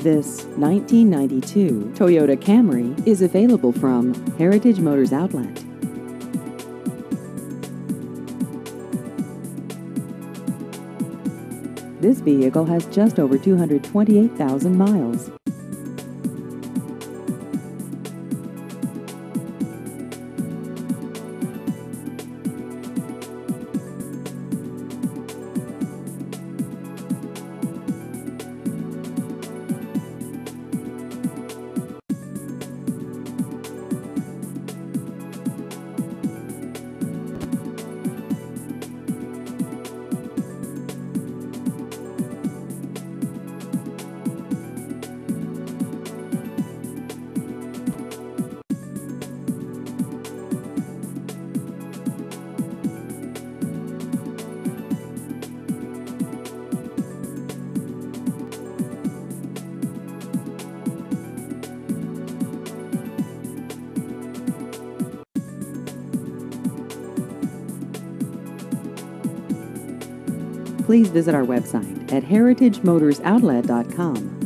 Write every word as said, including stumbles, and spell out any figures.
This nineteen ninety-two Toyota Camry is available from Heritage Motors Outlet. This vehicle has just over two hundred twenty-eight thousand miles. Please visit our website at heritage motors outlet dot com.